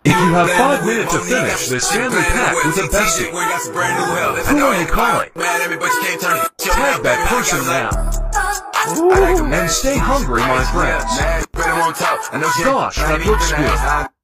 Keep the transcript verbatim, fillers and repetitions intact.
If you have five minutes to finish this family pack with a bestie, who are you calling? Tag that person now. Ooh. And stay hungry, my friends. Gosh, that looks good.